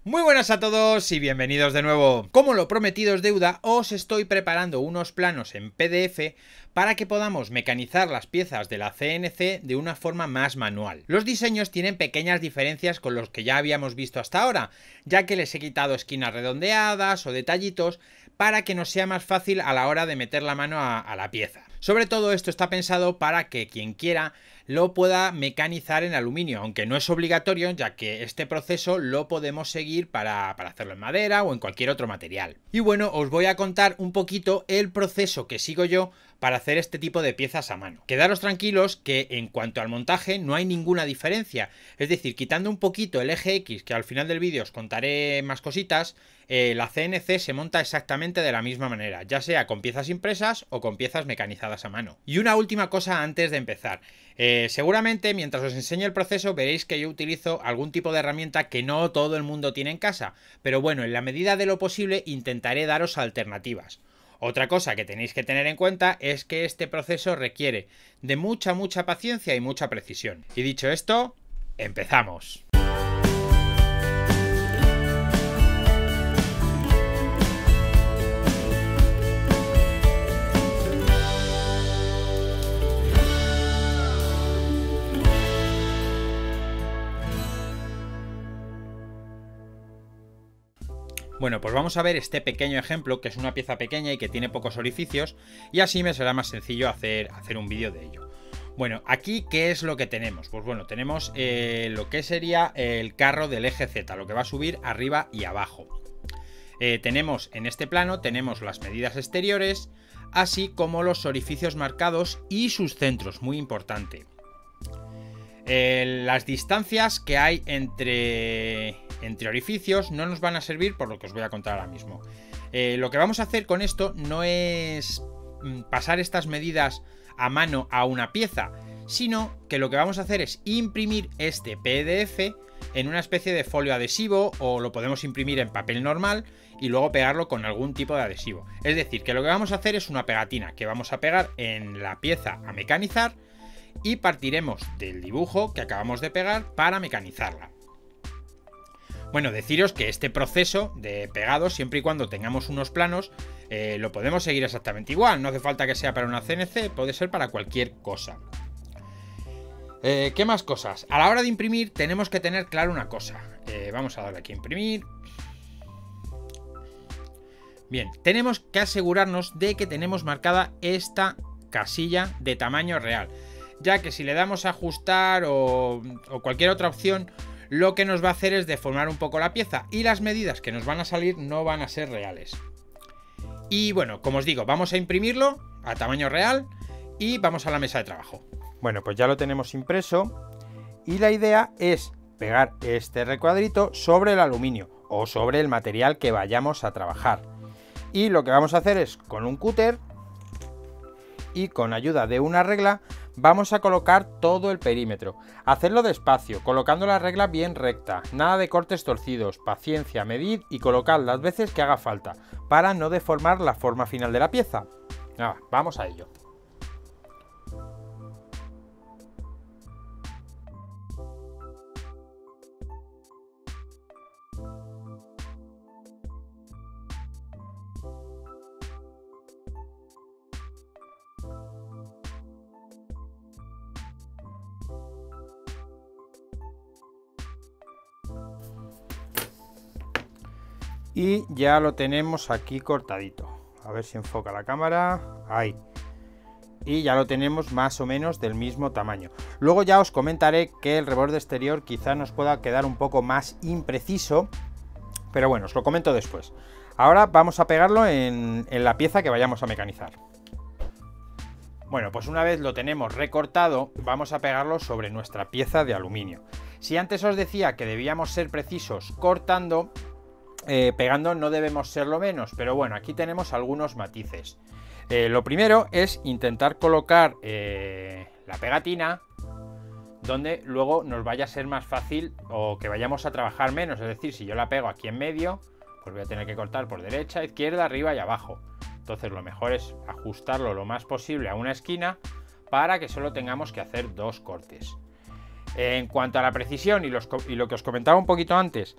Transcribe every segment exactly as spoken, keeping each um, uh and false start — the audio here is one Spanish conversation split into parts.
Muy buenas a todos y bienvenidos de nuevo. Como lo prometido es deuda, os estoy preparando unos planos en P D F para que podamos mecanizar las piezas de la C N C de una forma más manual. Los diseños tienen pequeñas diferencias con los que ya habíamos visto hasta ahora, ya que les he quitado esquinas redondeadas o detallitos para que nos sea más fácil a la hora de meter la mano a, a la pieza. Sobre todo esto está pensado para que quien quiera lo pueda mecanizar en aluminio, aunque no es obligatorio, ya que este proceso lo podemos seguir para, para hacerlo en madera o en cualquier otro material. Y bueno, os voy a contar un poquito el proceso que sigo yo para hacer este tipo de piezas a mano. Quedaros tranquilos que en cuanto al montaje no hay ninguna diferencia, es decir, quitando un poquito el eje X, que al final del vídeo os contaré más cositas, eh, la C N C se monta exactamente de la misma manera, ya sea con piezas impresas o con piezas mecanizadas a mano. Y una última cosa antes de empezar. Eh, seguramente mientras os enseñe el proceso veréis que yo utilizo algún tipo de herramienta que no todo el mundo tiene en casa, pero bueno, en la medida de lo posible intentaré daros alternativas. Otra cosa que tenéis que tener en cuenta es que este proceso requiere de mucha mucha paciencia y mucha precisión. Y dicho esto, empezamos. Bueno, pues vamos a ver este pequeño ejemplo, que es una pieza pequeña y que tiene pocos orificios, y así me será más sencillo hacer, hacer un vídeo de ello. Bueno, aquí, ¿qué es lo que tenemos? Pues bueno, tenemos eh, lo que sería el carro del eje Z, lo que va a subir arriba y abajo. Eh, tenemos en este plano, tenemos las medidas exteriores, así como los orificios marcados y sus centros, muy importante. Eh, las distancias que hay entre, entre orificios no nos van a servir por lo que os voy a contar ahora mismo. Eh, lo que vamos a hacer con esto no es pasar estas medidas a mano a una pieza, sino que lo que vamos a hacer es imprimir este P D F en una especie de folio adhesivo, o lo podemos imprimir en papel normal y luego pegarlo con algún tipo de adhesivo. Es decir, que lo que vamos a hacer es una pegatina que vamos a pegar en la pieza a mecanizar, y partiremos del dibujo que acabamos de pegar para mecanizarla. Bueno, deciros que este proceso de pegado, siempre y cuando tengamos unos planos, eh, lo podemos seguir exactamente igual. No hace falta que sea para una C N C, puede ser para cualquier cosa. Eh, ¿Qué más cosas? A la hora de imprimir tenemos que tener claro una cosa. Eh, vamos a darle aquí a imprimir. Bien, tenemos que asegurarnos de que tenemos marcada esta casilla de tamaño real, ya que si le damos a ajustar o, o cualquier otra opción, lo que nos va a hacer es deformar un poco la pieza y las medidas que nos van a salir no van a ser reales. Y bueno, como os digo, vamos a imprimirlo a tamaño real y vamos a la mesa de trabajo. Bueno, pues ya lo tenemos impreso y la idea es pegar este recuadrito sobre el aluminio o sobre el material que vayamos a trabajar. Y lo que vamos a hacer es, con un cúter y con ayuda de una regla, vamos a colocar todo el perímetro. Hacerlo despacio, colocando la regla bien recta, nada de cortes torcidos, paciencia, medid y colocad las veces que haga falta, para no deformar la forma final de la pieza. Ah, vamos a ello. Y ya lo tenemos aquí cortadito. A ver si enfoca la cámara. Ahí. Y ya lo tenemos más o menos del mismo tamaño. Luego ya os comentaré que el reborde exterior quizá nos pueda quedar un poco más impreciso, pero bueno, os lo comento después. Ahora vamos a pegarlo en, en la pieza que vayamos a mecanizar. Bueno, pues una vez lo tenemos recortado, vamos a pegarlo sobre nuestra pieza de aluminio. Si antes os decía que debíamos ser precisos cortando, Eh, pegando no debemos serlo menos, pero bueno, aquí tenemos algunos matices. Eh, lo primero es intentar colocar eh, la pegatina donde luego nos vaya a ser más fácil o que vayamos a trabajar menos. Es decir, si yo la pego aquí en medio, pues voy a tener que cortar por derecha, izquierda, arriba y abajo. Entonces lo mejor es ajustarlo lo más posible a una esquina para que solo tengamos que hacer dos cortes. En cuanto a la precisión y, los, y lo que os comentaba un poquito antes,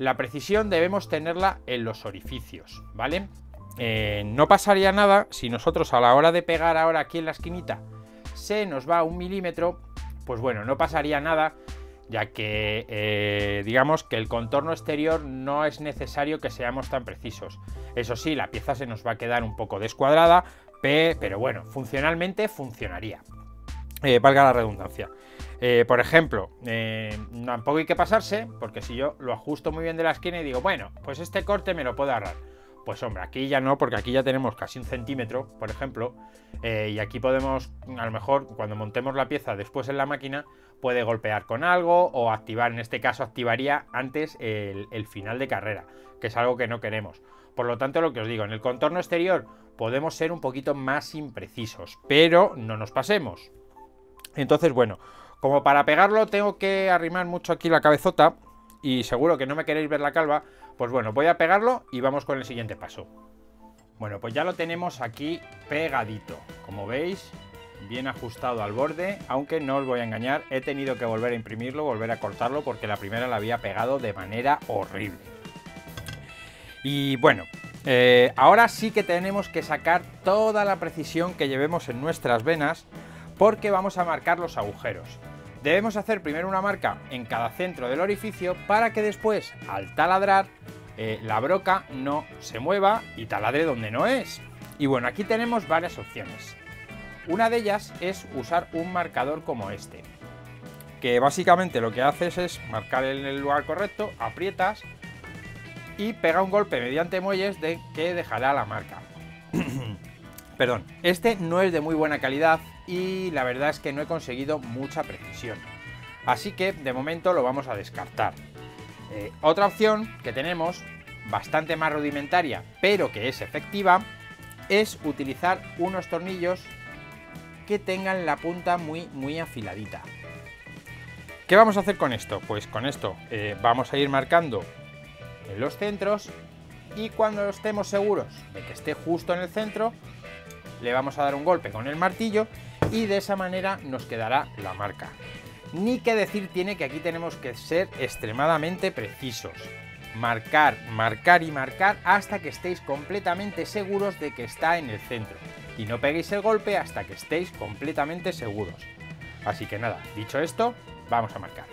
La precisión debemos tenerla en los orificios, ¿vale? Eh, no pasaría nada si nosotros a la hora de pegar ahora aquí en la esquinita se nos va un milímetro, pues bueno, no pasaría nada, ya que eh, digamos que el contorno exterior no es necesario que seamos tan precisos. Eso sí, la pieza se nos va a quedar un poco descuadrada, pero bueno, funcionalmente funcionaría, eh, valga la redundancia. Eh, por ejemplo, eh, tampoco hay que pasarse, porque si yo lo ajusto muy bien de la esquina y digo, bueno, pues este corte me lo puedo ahorrar. Pues hombre, aquí ya no, porque aquí ya tenemos casi un centímetro, por ejemplo, eh, y aquí podemos, a lo mejor, cuando montemos la pieza después en la máquina, puede golpear con algo o activar, en este caso activaría antes el, el final de carrera, que es algo que no queremos. Por lo tanto, lo que os digo, en el contorno exterior podemos ser un poquito más imprecisos, pero no nos pasemos. Entonces, bueno, como para pegarlo tengo que arrimar mucho aquí la cabezota, y seguro que no me queréis ver la calva, pues bueno, voy a pegarlo y vamos con el siguiente paso. Bueno, pues ya lo tenemos aquí pegadito, como veis, bien ajustado al borde, aunque no os voy a engañar, he tenido que volver a imprimirlo, volver a cortarlo, porque la primera la había pegado de manera horrible. Y bueno, eh, ahora sí que tenemos que sacar toda la precisión que llevemos en nuestras venas, porque vamos a marcar los agujeros. Debemos hacer primero una marca en cada centro del orificio para que después, al taladrar, eh, la broca no se mueva y taladre donde no es. Y bueno, aquí tenemos varias opciones. Una de ellas es usar un marcador como este, que básicamente lo que haces es marcar en el lugar correcto, aprietas y pega un golpe mediante muelles de que dejará la marca. Perdón, este no es de muy buena calidad y la verdad es que no he conseguido mucha precisión, así que de momento lo vamos a descartar. Eh, otra opción que tenemos, bastante más rudimentaria pero que es efectiva, es utilizar unos tornillos que tengan la punta muy muy afiladita. ¿Qué vamos a hacer con esto? Pues con esto eh, vamos a ir marcando en los centros, y cuando estemos seguros de que esté justo en el centro, le vamos a dar un golpe con el martillo y de esa manera nos quedará la marca. Ni que decir tiene que aquí tenemos que ser extremadamente precisos. Marcar, marcar y marcar hasta que estéis completamente seguros de que está en el centro. Y no peguéis el golpe hasta que estéis completamente seguros. Así que nada, dicho esto, vamos a marcar.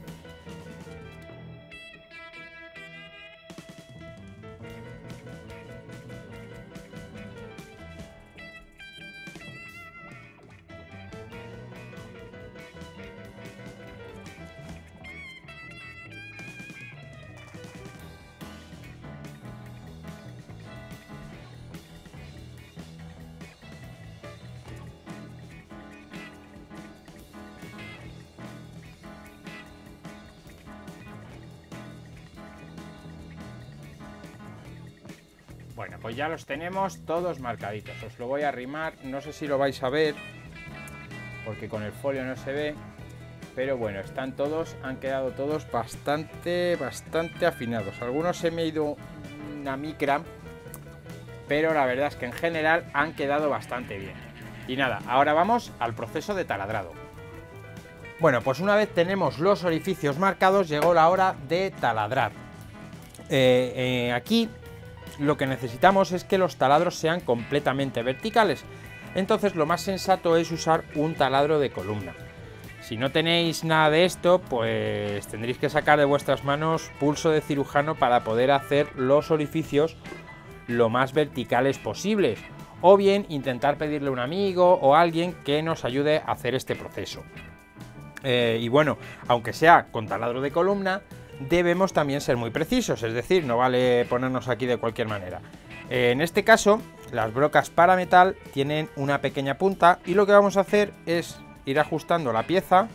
Bueno, pues ya los tenemos todos marcaditos. Os lo voy a arrimar, no sé si lo vais a ver, porque con el folio no se ve, pero bueno, están todos, han quedado todos bastante, bastante afinados. Algunos se me ha ido una micra, pero la verdad es que en general han quedado bastante bien. Y nada, ahora vamos al proceso de taladrado. Bueno, pues una vez tenemos los orificios marcados, llegó la hora de taladrar. Eh, eh, aquí lo que necesitamos es que los taladros sean completamente verticales. Entonces lo más sensato es usar un taladro de columna. Si no tenéis nada de esto, pues tendréis que sacar de vuestras manos pulso de cirujano para poder hacer los orificios lo más verticales posibles. O bien intentar pedirle a un amigo o a alguien que nos ayude a hacer este proceso. Eh, y bueno, aunque sea con taladro de columna, debemos también ser muy precisos, es decir, no vale ponernos aquí de cualquier manera. Eh, en este caso, las brocas para metal tienen una pequeña punta y lo que vamos a hacer es ir ajustando la pieza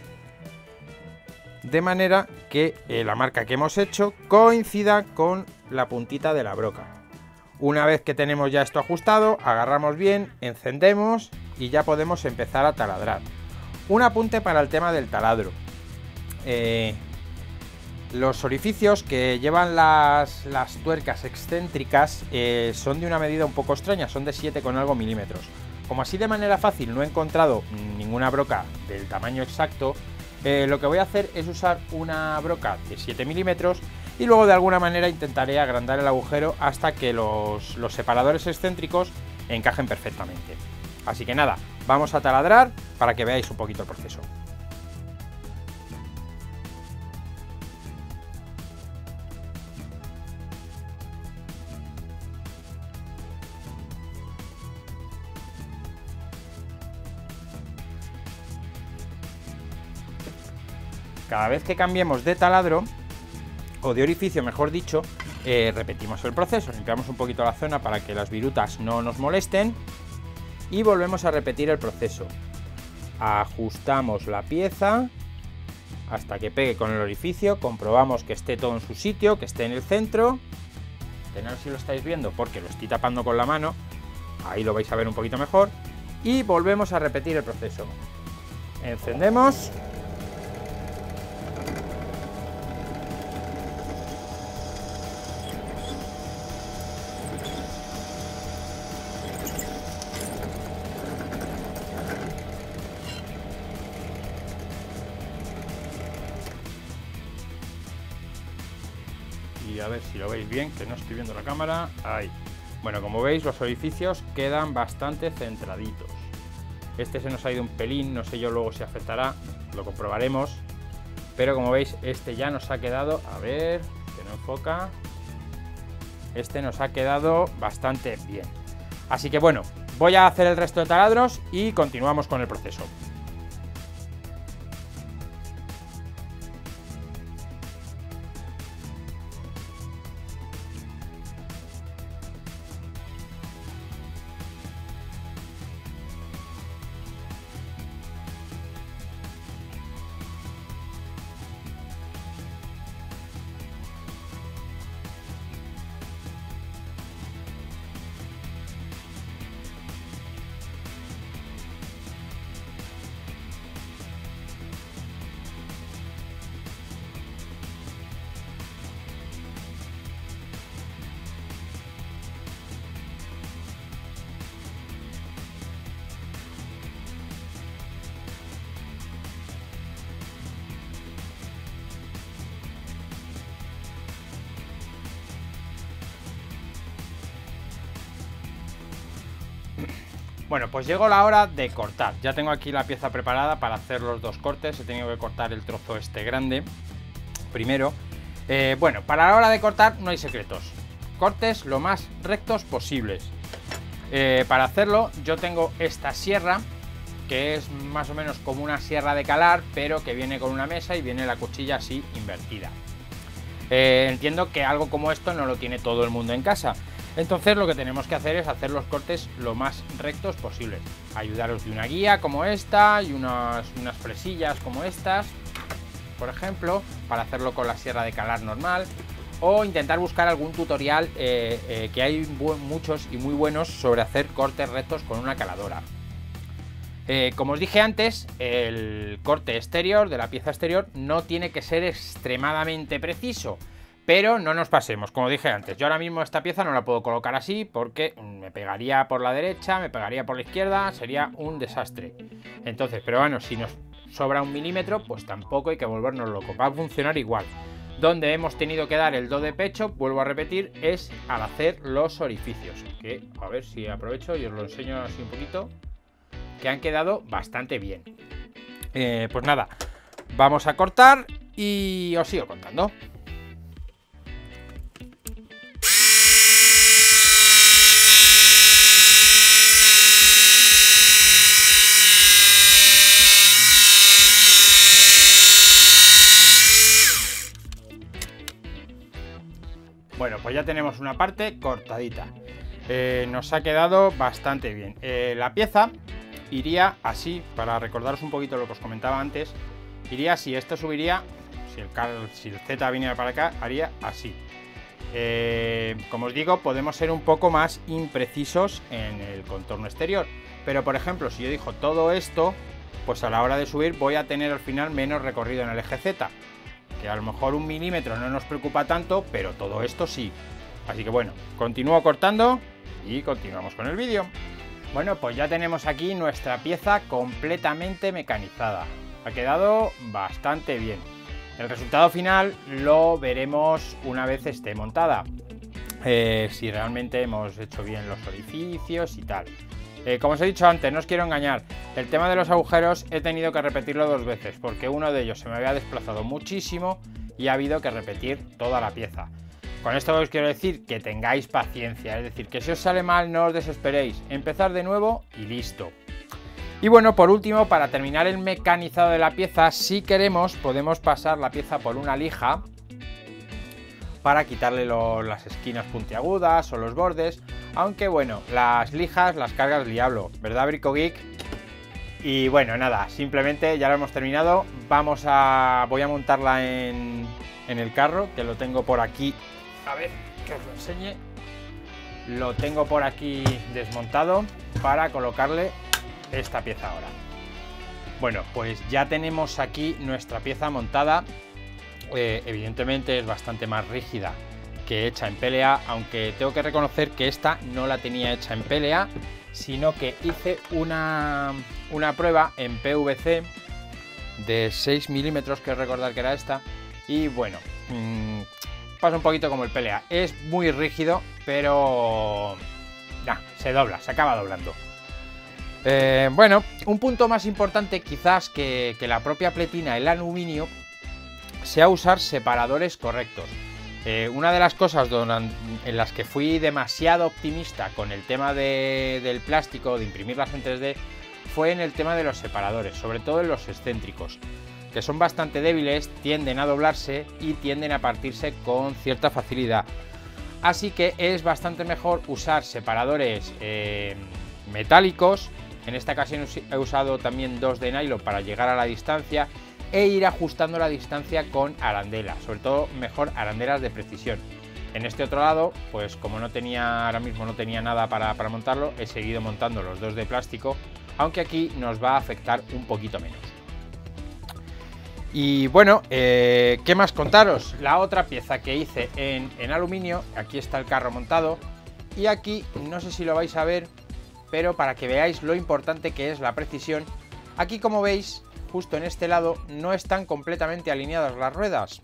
de manera que eh, la marca que hemos hecho coincida con la puntita de la broca. Una vez que tenemos ya esto ajustado, agarramos bien, encendemos y ya podemos empezar a taladrar. Un apunte para el tema del taladro. Eh, Los orificios que llevan las, las tuercas excéntricas eh, son de una medida un poco extraña, son de siete con algo milímetros. Como así de manera fácil no he encontrado ninguna broca del tamaño exacto, eh, lo que voy a hacer es usar una broca de siete milímetros y luego de alguna manera intentaré agrandar el agujero hasta que los, los separadores excéntricos encajen perfectamente. Así que nada, vamos a taladrar para que veáis un poquito el proceso. Cada vez que cambiemos de taladro, o de orificio mejor dicho, eh, repetimos el proceso, limpiamos un poquito la zona para que las virutas no nos molesten y volvemos a repetir el proceso. Ajustamos la pieza hasta que pegue con el orificio, comprobamos que esté todo en su sitio, que esté en el centro, que no sé si lo estáis viendo porque lo estoy tapando con la mano, ahí lo vais a ver un poquito mejor, y volvemos a repetir el proceso. Encendemos. Y a ver si lo veis bien, que no estoy viendo la cámara. Ahí. Bueno, como veis, los orificios quedan bastante centraditos. Este se nos ha ido un pelín, no sé yo luego si afectará, lo comprobaremos. Pero como veis, este ya nos ha quedado, a ver, que no enfoca. Este nos ha quedado bastante bien. Así que bueno, voy a hacer el resto de taladros y continuamos con el proceso. Bueno, pues llegó la hora de cortar. Ya tengo aquí la pieza preparada para hacer los dos cortes. He tenido que cortar el trozo este grande primero. Eh, bueno, para la hora de cortar no hay secretos. Cortes lo más rectos posibles. Eh, para hacerlo yo tengo esta sierra, que es más o menos como una sierra de calar, pero que viene con una mesa y viene la cuchilla así invertida. Eh, entiendo que algo como esto no lo tiene todo el mundo en casa. Entonces lo que tenemos que hacer es hacer los cortes lo más rectos posibles. Ayudaros de una guía como esta y unas, unas fresillas como estas, por ejemplo, para hacerlo con la sierra de calar normal. O intentar buscar algún tutorial, eh, eh, que hay muchos y muy buenos sobre hacer cortes rectos con una caladora. Eh, como os dije antes, el corte exterior de la pieza exterior no tiene que ser extremadamente preciso. Pero no nos pasemos, como dije antes, yo ahora mismo esta pieza no la puedo colocar así porque me pegaría por la derecha, me pegaría por la izquierda, sería un desastre. Entonces, pero bueno, si nos sobra un milímetro, pues tampoco hay que volvernos locos, va a funcionar igual. Donde hemos tenido que dar el do de pecho, vuelvo a repetir, es al hacer los orificios. Que, a ver si aprovecho y os lo enseño así un poquito, que han quedado bastante bien. Eh, pues nada, vamos a cortar y os sigo contando. Bueno, pues ya tenemos una parte cortadita. Eh, nos ha quedado bastante bien. Eh, la pieza iría así, para recordaros un poquito lo que os comentaba antes. Iría así, esto subiría, si el, si el Z viniera para acá, haría así. Eh, como os digo, podemos ser un poco más imprecisos en el contorno exterior. Pero por ejemplo, si yo digo todo esto, pues a la hora de subir voy a tener al final menos recorrido en el eje Z. Que a lo mejor un milímetro no nos preocupa tanto, pero todo esto sí. Así que bueno, continúo cortando y continuamos con el vídeo. Bueno, pues ya tenemos aquí nuestra pieza completamente mecanizada. Ha quedado bastante bien. El resultado final lo veremos una vez esté montada, eh, si realmente hemos hecho bien los orificios y tal. Eh, como os he dicho antes, no os quiero engañar, el tema de los agujeros he tenido que repetirlo dos veces porque uno de ellos se me había desplazado muchísimo y ha habido que repetir toda la pieza. Con esto os quiero decir que tengáis paciencia, es decir, que si os sale mal no os desesperéis, empezar de nuevo y listo. Y bueno, por último, para terminar el mecanizado de la pieza, si queremos podemos pasar la pieza por una lija para quitarle lo, las esquinas puntiagudas o los bordes, aunque bueno, las lijas las cargas el diablo, ¿verdad, Bricogeek? Y bueno, nada, simplemente ya lo hemos terminado, vamos a... voy a montarla en, en el carro, que lo tengo por aquí, a ver, que os lo enseñe, lo tengo por aquí desmontado para colocarle esta pieza ahora. Bueno, pues ya tenemos aquí nuestra pieza montada. Eh, evidentemente es bastante más rígida que hecha en P L A, aunque tengo que reconocer que esta no la tenía hecha en P L A, sino que hice una, una prueba en P V C de seis milímetros, que recordar que era esta, y bueno, mmm, pasa un poquito como el P L A, es muy rígido, pero nah, se dobla, se acaba doblando. Eh, bueno, un punto más importante quizás que, que la propia pletina, el aluminio, sea usar separadores correctos. Eh, una de las cosas donde, en las que fui demasiado optimista con el tema de, del plástico, de imprimirlas en tres D, fue en el tema de los separadores, sobre todo en los excéntricos, que son bastante débiles, tienden a doblarse y tienden a partirse con cierta facilidad. Así que es bastante mejor usar separadores eh, metálicos. En esta ocasión he usado también dos de nylon para llegar a la distancia e ir ajustando la distancia con arandelas, sobre todo mejor arandelas de precisión. En este otro lado, pues como no tenía, ahora mismo no tenía nada para, para montarlo, he seguido montando los dos de plástico, aunque aquí nos va a afectar un poquito menos. Y bueno, eh, ¿qué más contaros? La otra pieza que hice en, en aluminio, aquí está el carro montado, y aquí, no sé si lo vais a ver, pero para que veáis lo importante que es la precisión, aquí como veis, justo en este lado, no están completamente alineadas las ruedas.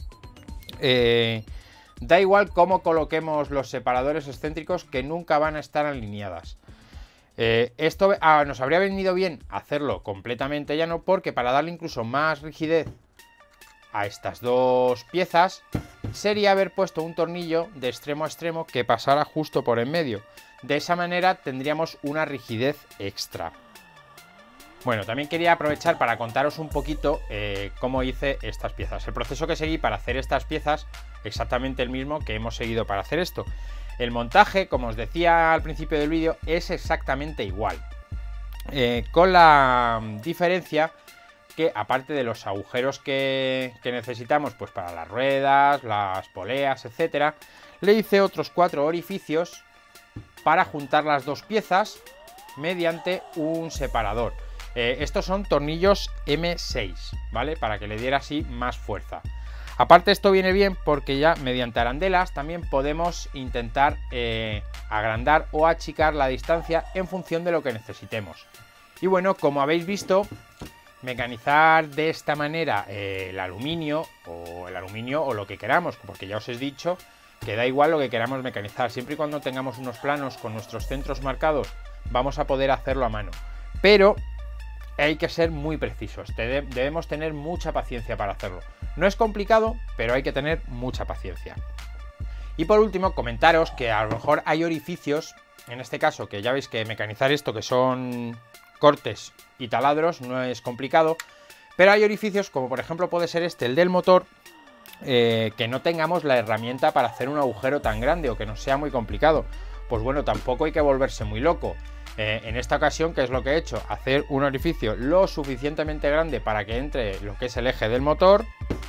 Eh, da igual cómo coloquemos los separadores excéntricos, que nunca van a estar alineadas. Eh, esto ah, nos habría venido bien hacerlo completamente llano, porque para darle incluso más rigidez a estas dos piezas, sería haber puesto un tornillo de extremo a extremo que pasara justo por en medio. De esa manera tendríamos una rigidez extra. Bueno, también quería aprovechar para contaros un poquito eh, cómo hice estas piezas. El proceso que seguí para hacer estas piezas, exactamente el mismo que hemos seguido para hacer esto. El montaje, como os decía al principio del vídeo, es exactamente igual. Eh, con la diferencia que, aparte de los agujeros que, que necesitamos pues para las ruedas, las poleas, etcétera, le hice otros cuatro orificios para juntar las dos piezas mediante un separador. Eh, estos son tornillos eme seis, ¿vale? Para que le diera así más fuerza. Aparte, esto viene bien porque ya mediante arandelas también podemos intentar eh, agrandar o achicar la distancia en función de lo que necesitemos. Y bueno, como habéis visto, mecanizar de esta manera eh, el aluminio o el aluminio o lo que queramos, porque ya os he dicho que da igual lo que queramos mecanizar, siempre y cuando tengamos unos planos con nuestros centros marcados, vamos a poder hacerlo a mano. Pero hay que ser muy precisos, debemos tener mucha paciencia para hacerlo. No es complicado, pero hay que tener mucha paciencia. Y por último, comentaros que a lo mejor hay orificios, en este caso, que ya veis que mecanizar esto, que son cortes y taladros, no es complicado, pero hay orificios, como por ejemplo puede ser este, el del motor, eh, que no tengamos la herramienta para hacer un agujero tan grande o que nos sea muy complicado. Pues bueno, tampoco hay que volverse muy loco. Eh, en esta ocasión, ¿qué es lo que he hecho? Hacer un orificio lo suficientemente grande para que entre lo que es el eje del motor.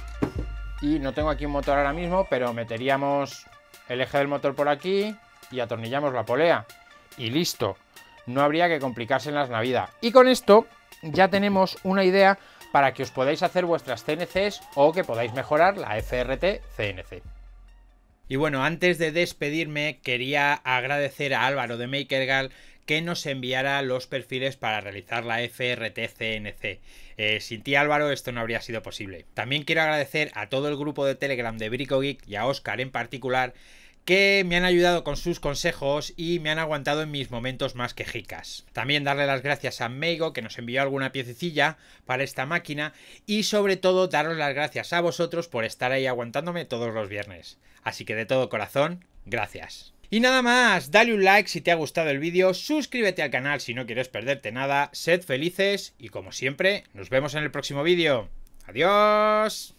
Y no tengo aquí un motor ahora mismo, pero meteríamos el eje del motor por aquí y atornillamos la polea. Y listo. No habría que complicarse en las navidades. Y con esto ya tenemos una idea para que os podáis hacer vuestras ce ene ces o que podáis mejorar la efe erre te ce ene ce. Y bueno, antes de despedirme, quería agradecer a Álvaro de MakerGal que nos enviara los perfiles para realizar la F R T C N C. Eh, sin ti, Álvaro, esto no habría sido posible. También quiero agradecer a todo el grupo de Telegram de Bricogeek y a Óscar en particular, que me han ayudado con sus consejos y me han aguantado en mis momentos más quejicas. También darle las gracias a Meigo, que nos envió alguna piececilla para esta máquina, y sobre todo daros las gracias a vosotros por estar ahí aguantándome todos los viernes. Así que de todo corazón, gracias. Y nada más, dale un like si te ha gustado el vídeo, suscríbete al canal si no quieres perderte nada, sed felices y como siempre, nos vemos en el próximo vídeo. ¡Adiós!